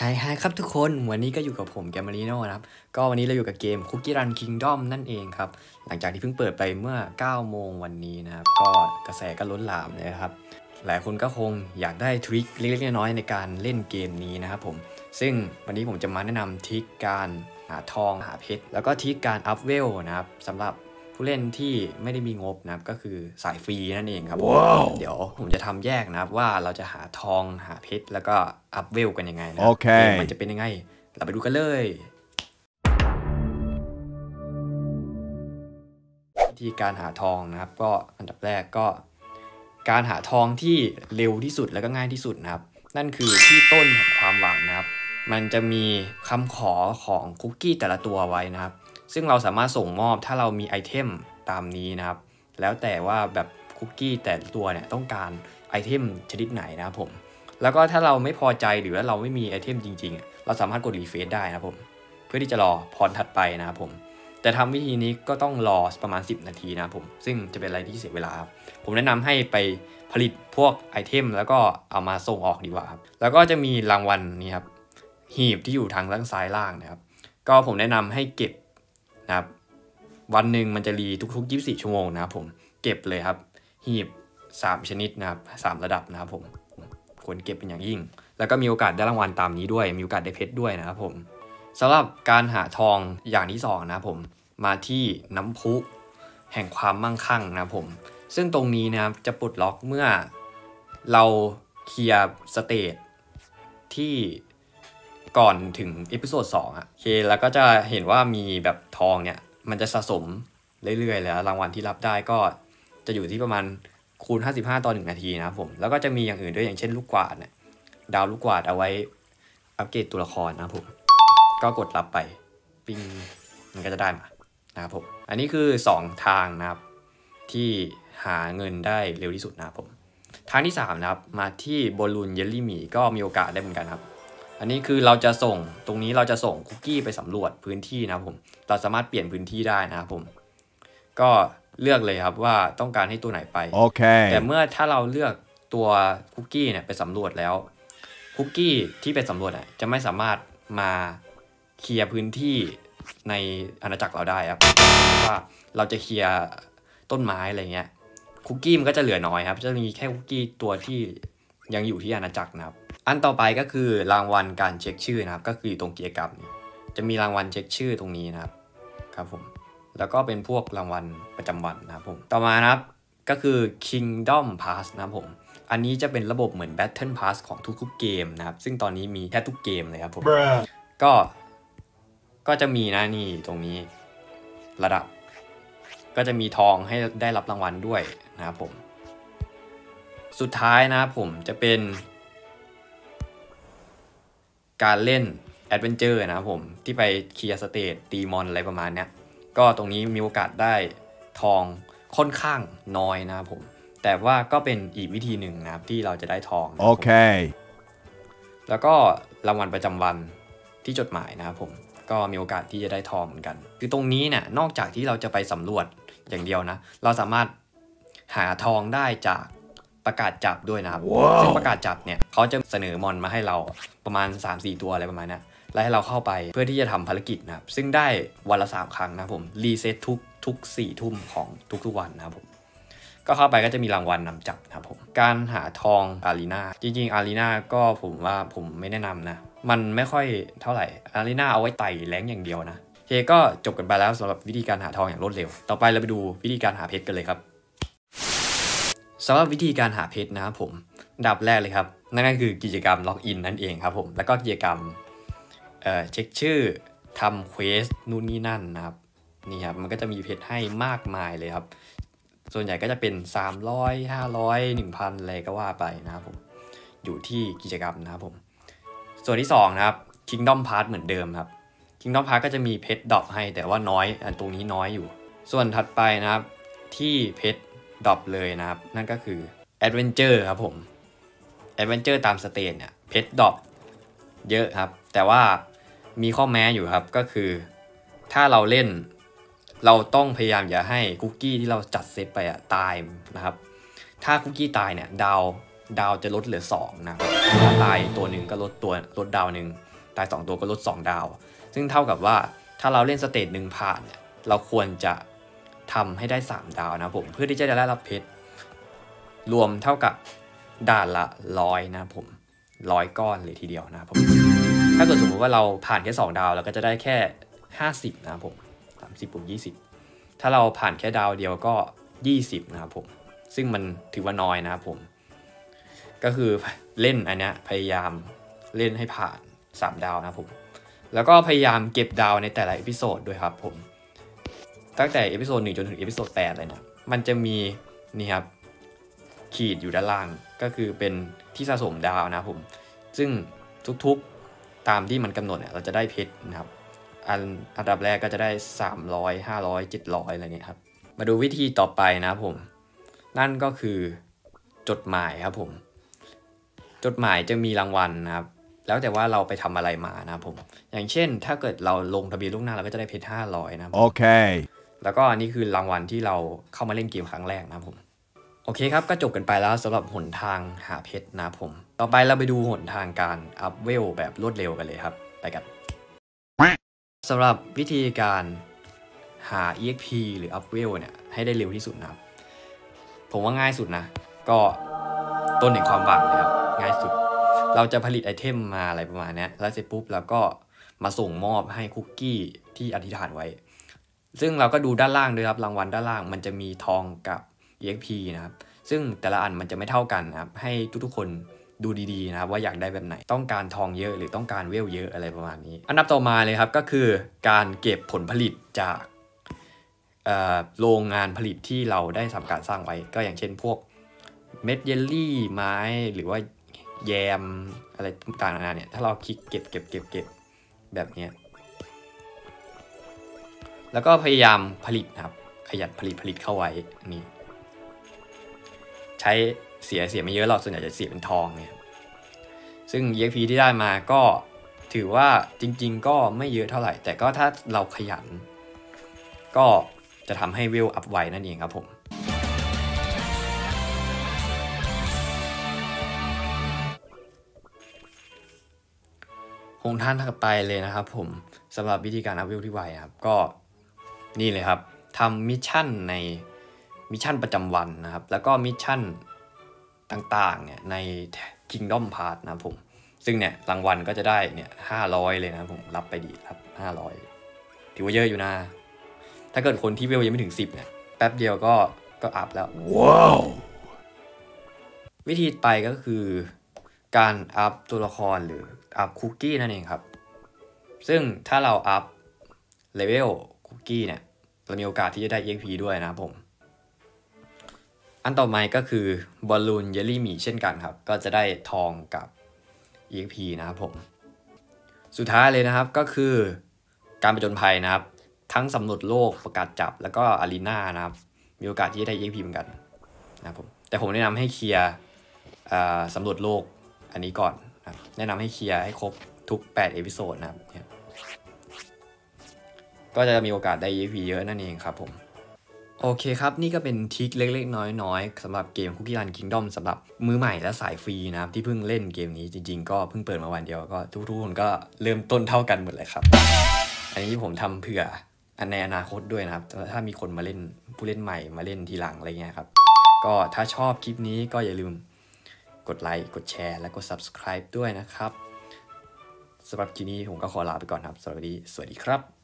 ไฮครับทุกคนวันนี้ก็อยู่กับผมแกมมารีโน่นะครับก็วันนี้เราอยู่กับเกม Cookie Run Kingdom นั่นเองครับหลังจากที่เพิ่งเปิดไปเมื่อ9โมงวันนี้นะครับก็กระแสก็ล้นหลามเลยครับหลายคนก็คงอยากได้ทริคเล็กๆน้อยๆในการเล่นเกมนี้นะครับผมซึ่งวันนี้ผมจะมาแนะนำทริคการหาทองหาเพชรแล้วก็ทริคการอัพเวลนะครับสำหรับผู้เล่นที่ไม่ได้มีงบนะครับก็คือสายฟรีนั่นเองครับ wow. เดี๋ยวผมจะทำแยกนะครับว่าเราจะหาทองหาเพชรแล้วก็อัพเวลกันยังไงนะเกมมันจะเป็นยังไงเราไปดูกันเลยวิธีการหาทองนะครับก็อันดับแรกก็การหาทองที่เร็วที่สุดแล้วก็ง่ายที่สุดนะครับนั่นคือที่ต้นแห่งความหวังนะครับมันจะมีคำขอของคุกกี้แต่ละตัวไว้นะครับซึ่งเราสามารถส่งมอบถ้าเรามีไอเทมตามนี้นะครับแล้วแต่ว่าแบบคุกกี้แต่ละตัวเนี่ยต้องการไอเทมชนิดไหนนะครับผมแล้วก็ถ้าเราไม่พอใจหรือว่าเราไม่มีไอเทมจริงๆเราสามารถกดรีเฟรชได้นะครับผมเพื่อที่จะรอพรถัดไปนะครับผมแต่ทำวิธีนี้ก็ต้องรอประมาณ10นาทีนะครับผมซึ่งจะเป็นอะไรที่เสียเวลาครับผมแนะนำให้ไปผลิตพวกไอเทมแล้วก็เอามาส่งออกดีกว่าครับแล้วก็จะมีรางวัลนี่ครับหีบที่อยู่ทางด้านซ้ายล่างนะครับก็ผมแนะนำให้เก็บนะครับวันหนึ่งมันจะรีทุกๆ24ชั่วโมงนะครับผมเก็บเลยครับหีบ3ชนิดนะครับ3ระดับนะครับผมควรเก็บเป็นอย่างยิ่งแล้วก็มีโอกาสได้รางวัลตามนี้ด้วยมีโอกาสได้เพชรด้วยนะครับผมสำหรับการหาทองอย่างที่2นะครับผมมาที่น้ำพุแห่งความมั่งคั่งนะครับผมซึ่งตรงนี้นะครับจะปลดล็อกเมื่อเราเคลียร์สเตจที่ก่อนถึงเอพิโซด2โอเคแล้วก็จะเห็นว่ามีแบบทองเนี่ยมันจะสะสมเรื่อยๆแล้วรางวัลที่รับได้ก็จะอยู่ที่ประมาณคูณ55ต่อ1นาทีนะครับผมแล้วก็จะมีอย่างอื่นด้วยอย่างเช่นลูกกวาดเนี่ยดาวลูกกวาดเอาไว้อัปเกรดตัวละครนะครับผมก็กดรับไปปิ้งมันก็จะได้มานะครับผมอันนี้คือ2ทางนะครับที่หาเงินได้เร็วที่สุดนะครับผมทางที่3นะครับมาที่บอลลูนเยลลี่หมีก็มีโอกาสได้เหมือนกันครับอันนี้คือเราจะส่งตรงนี้เราจะส่งคุกกี้ไปสำรวจพื้นที่นะครับผมเราสามารถเปลี่ยนพื้นที่ได้นะครับผมก็เลือกเลยครับว่าต้องการให้ตัวไหนไปโอเคแต่เมื่อถ้าเราเลือกตัวคุกกี้เนี่ยไปสำรวจแล้วคุกกี้ที่ไปสำรวจจะไม่สามารถมาเคลียร์พื้นที่ในอาณาจักรเราได้ครับว่าเราจะเคลียร์ต้นไม้อะไรเงี้ยคุกกี้มันก็จะเหลือน้อยครับจะมีแค่คุกกี้ตัวที่ยังอยู่ที่อาณาจักรนะครับอันต่อไปก็คือรางวัลการเช็คชื่อนะครับก็คืออยู่ตรงกิจกรรมจะมีรางวัลเช็คชื่อตรงนี้นะครับครับผมแล้วก็เป็นพวกรางวัลประจำวันนะครับผมต่อมานะครับก็คือ Kingdom Pass นะครับผมอันนี้จะเป็นระบบเหมือน Battle Pass ของทุกๆเกมนะครับซึ่งตอนนี้มีแทบทุกเกมเลยครับผมก็จะมีนะนี่ตรงนี้ระดับก็จะมีทองให้ได้รับรางวัลด้วยนะครับผมสุดท้ายนะครับผมจะเป็นการเล่นแอดเวนเจอร์นะครับผมที่ไปเคลียร์สเตจตีมอนอะไรประมาณนี้ก็ตรงนี้มีโอกาสได้ทองค่อนข้างน้อยนะครับผมแต่ว่าก็เป็นอีกวิธีหนึ่งนะครับที่เราจะได้ทองโอเคแล้วก็รางวัลประจำวันที่จดหมายนะครับผมก็มีโอกาสที่จะได้ทองเหมือนกันคือตรงนี้เนี่ยนอกจากที่เราจะไปสำรวจอย่างเดียวนะเราสามารถหาทองได้จากประกาศจับด้วยนะครับ ซึ่งประกาศจับเนี่ยเขาจะเสนอมอนมาให้เราประมาณ 3-4 ตัวอะไรประมาณนี้แล้วให้เราเข้าไปเพื่อที่จะทำภารกิจนะครับซึ่งได้วันละ3ครั้งนะผมรีเซ็ตทุก4 ทุ่มของทุกวันนะครับผมก็เข้าไปก็จะมีรางวัลนำจับนะครับผมการหาทองอารีนาจริงๆอารีนาก็ผมว่าผมไม่แนะนำนะมันไม่ค่อยเท่าไหร่อารีนาเอาไว้ไต่แรงอย่างเดียวนะโอเคก็จบกันไปแล้วสำหรับวิธีการหาทองอย่างรวดเร็วต่อไปเราไปดูวิธีการหาเพชรกันเลยครับสำหรับวิธีการหาเพชรนะครับผมอันดับแรกเลยครับนั่นก็คือกิจกรรมล็อกอินนั่นเองครับผมแล้วก็กิจกรรมเช็คชื่อทำเควสนู่นนี่นั่นนะครับนี่ครับมันก็จะมีเพชรให้มากมายเลยครับส่วนใหญ่ก็จะเป็น300 500 1,000อะไรก็ว่าไปนะครับผมอยู่ที่กิจกรรมนะครับผมส่วนที่2นะครับ Kingdom Pass เหมือนเดิมครับ Kingdom Pass ก็จะมีเพชรดรอปให้แต่ว่าน้อยตรงนี้น้อยอยู่ส่วนถัดไปนะครับที่เพชรดรอปเลยนะครับนั่นก็คือ Adventure ครับผม Adventure ตามสเตจเนี่ยเพชรดรอปเยอะครับแต่ว่ามีข้อแม้อยู่ครับก็คือถ้าเราเล่นเราต้องพยายามอย่าให้คุกกี้ที่เราจัดเซตไปตายนะครับถ้าคุกกี้ตายเนี่ยดาวจะลดเหลือ2นะครับถ้าตายตัวหนึ่งก็ลดดาวหนึ่งตาย2ตัวก็ลด2ดาวซึ่งเท่ากับว่าถ้าเราเล่นสเตจหนึ่งผ่านเนี่ยเราควรจะทำให้ได้3ดาวนะผมเพื่อที่จะได้รับเพชรรวมเท่ากับด่านละ100นะผม100ก้อนเลยทีเดียวนะผมถ้าเกิดสมมติว่าเราผ่านแค่2ดาวเราก็จะได้แค่50นะผม30บวก20ถ้าเราผ่านแค่ดาวเดียวก็20นะครับผมซึ่งมันถือว่าน้อยนะครับผมก็คือเล่นอันเนี้ยพยายามเล่นให้ผ่าน3ดาวนะผมแล้วก็พยายามเก็บดาวในแต่ละเอพิโซดด้วยครับผมตั้งแต่เอพิโซด1จนถึงเอพิโซด8เลยนะมันจะมีนี่ครับขีดอยู่ด้านล่างก็คือเป็นที่สะสมดาวนะผมซึ่งทุกๆตามที่มันกำหนดเนี่ยเราจะได้เพชรนะครับอันดับแรกก็จะได้300 500 700อะไรเนี่ยครับมาดูวิธีต่อไปนะผมนั่นก็คือจดหมายครับผมจดหมายจะมีรางวัลนะครับแล้วแต่ว่าเราไปทำอะไรมานะครับผมอย่างเช่นถ้าเกิดเราลงทะเบียนล่วงหน้าเราก็จะได้เพชร500นะครับโอเคแล้วก็อันนี้คือรางวัลที่เราเข้ามาเล่นเกมครั้งแรกนะครับผมโอเคครับก็จบกันไปแล้วสำหรับหนทางหาเพชรนะครับผมต่อไปเราไปดูหนทางการอัพเวลแบบรวดเร็วกันเลยครับไปกันสำหรับวิธีการหา EXP หรืออัพเวลเนี่ยให้ได้เร็วที่สุดนะครับผมว่าง่ายสุดนะก็ต้นแห่งความหวังเลยครับง่ายสุดเราจะผลิตไอเทมมาอะไรประมาณนี้แล้วเสร็จปุ๊บแล้วก็มาส่งมอบให้คุกกี้ที่อธิษฐานไว้ซึ่งเราก็ดูด้านล่างด้วยครับรางวัลด้านล่างมันจะมีทองกับ EXP นะครับซึ่งแต่ละอันมันจะไม่เท่ากันนะครับให้ทุกๆคนดูดีๆนะครับว่าอยากได้แบบไหนต้องการทองเยอะหรือต้องการเวลเยอะอะไรประมาณนี้อันดับต่อมาเลยครับก็คือการเก็บผลผลิตจากโรงงานผลิตที่เราได้ทำการสร้างไว้ก็อย่างเช่นพวกเม็ดเยลลี่ไม้หรือว่าแยมอะไรต่างๆเนี่ยถ้าเราคลิกเก็บแบบนี้แล้วก็พยายามผลิตนะครับขยันผลิตเข้าไว้นี่ใช้เสียไม่เยอะหรอกส่วนใหญ่จะเสียเป็นทองเนี่ยซึ่ง EXP ที่ได้มาก็ถือว่าจริงๆก็ไม่เยอะเท่าไหร่แต่ก็ถ้าเราขยันก็จะทำให้เวลอัพไวนั่นเองครับผมหนทางถัดไปเลยนะครับผมสำหรับวิธีการอัพเวลที่ไวครับก็นี่เลยครับทำมิชชั่นในมิชชั่นประจำวันนะครับแล้วก็มิชชั่นต่างๆเนี่ยใน Kingdom Pass นะครับผมซึ่งเนี่ยรางวัลก็จะได้เนี่ย500เลยนะครับผมรับไปดีครับ500ถือว่าเยอะอยู่นะถ้าเกิดคนที่เวลยังไม่ถึง10เนี่ยแป๊บเดียวก็อัพแล้วว้าววิธีไปก็คือการอัพตัวละครหรืออัพคุกกี้นั่นเองครับซึ่งถ้าเราอัพเลเวลคุกกี้เนี่ยเรามีโอกาสที่จะได้ EXP ด้วยนะครับผมอันต่อมาก็คือบอลลูนเยลลี่หมี่เช่นกันครับก็จะได้ทองกับ EXP นะครับผมสุดท้ายเลยนะครับก็คือการผจญภัยนะครับทั้งสำรวจโลกประกาศจับแล้วก็อารีนานะครับมีโอกาสที่จะได้ EXP เหมือนกันนะครับผมแต่ผมแนะนำให้เคลียร์สำรวจโลกอันนี้ก่อนนะแนะนำให้เคลียร์ให้ครบทุก8เอพิโซดนะครับก็จะมีโอกาสได้ EXP เยอะนั่นเองครับผมโอเคครับนี่ก็เป็นทริคเล็กๆน้อยๆสำหรับเกม Cookie Run Kingdom สำหรับมือใหม่และสายฟรีนะครับที่เพิ่งเล่นเกมนี้จริงๆก็เพิ่งเปิดมาวันเดียวก็ทุกคนก็เริ่มต้นเท่ากันหมดเลยครับอันนี้ผมทำเผื่อในอนาคตด้วยนะครับถ้ามีคนมาเล่นผู้เล่นใหม่มาเล่นทีหลังอะไรเงี้ยครับก็ถ้าชอบคลิปนี้ก็อย่าลืมกดไลค์กดแชร์และกด Subscribe ด้วยนะครับสำหรับคลิปนี้ผมก็ขอลาไปก่อนครับสวัสดีครับ